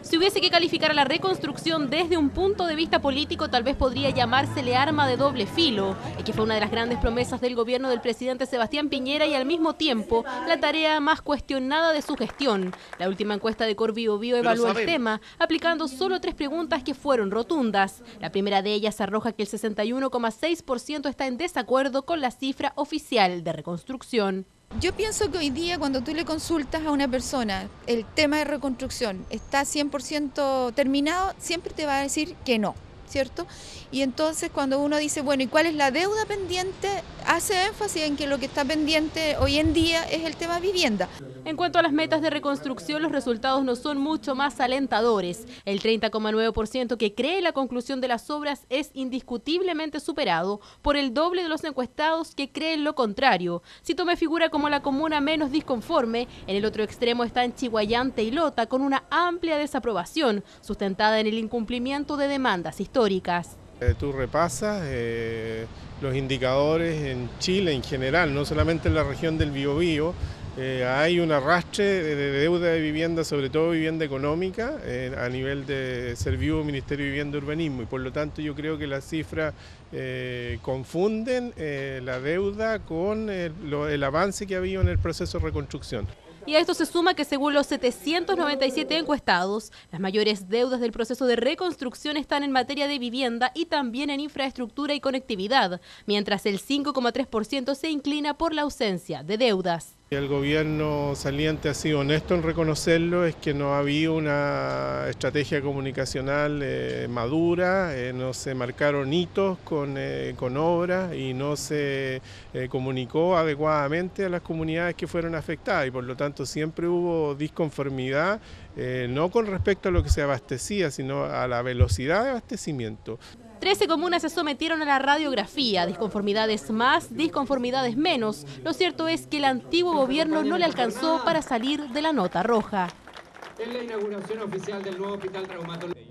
Si hubiese que calificar a la reconstrucción desde un punto de vista político, tal vez podría llamársele arma de doble filo, que fue una de las grandes promesas del gobierno del presidente Sebastián Piñera y al mismo tiempo la tarea más cuestionada de su gestión. La última encuesta de Cor Biobío evaluó el tema, aplicando solo 3 preguntas que fueron rotundas. La primera de ellas arroja que el 61,6% está en desacuerdo con la cifra oficial de reconstrucción. Yo pienso que hoy día cuando tú le consultas a una persona el tema de reconstrucción está 100% terminado, siempre te va a decir que no, ¿cierto? Y entonces cuando uno dice, bueno, ¿y cuál es la deuda pendiente? Hace énfasis en que lo que está pendiente hoy en día es el tema vivienda. En cuanto a las metas de reconstrucción, los resultados no son mucho más alentadores. El 30,9% que cree la conclusión de las obras es indiscutiblemente superado por el doble de los encuestados que creen lo contrario. Sitomé figura como la comuna menos disconforme. En el otro extremo están Chiguayante y Lota, con una amplia desaprobación, sustentada en el incumplimiento de demandas históricas. Tú repasas los indicadores en Chile en general, no solamente en la región del Biobío. Hay un arrastre de deuda de vivienda, sobre todo vivienda económica, a nivel de Serviu, Ministerio de Vivienda y Urbanismo, y por lo tanto yo creo que las cifras confunden la deuda con el avance que ha habido en el proceso de reconstrucción. Y a esto se suma que según los 797 encuestados, las mayores deudas del proceso de reconstrucción están en materia de vivienda y también en infraestructura y conectividad, mientras el 5,3% se inclina por la ausencia de deudas. El gobierno saliente ha sido honesto en reconocerlo, es que no ha habido una estrategia comunicacional madura, no se marcaron hitos con obras y no se comunicó adecuadamente a las comunidades que fueron afectadas y por lo tanto siempre hubo disconformidad, no con respecto a lo que se abastecía, sino a la velocidad de abastecimiento. 13 comunas se sometieron a la radiografía, disconformidades más, disconformidades menos. Lo cierto es que el antiguo gobierno no le alcanzó para salir de la nota roja. Es la inauguración oficial del nuevo hospital traumatológico.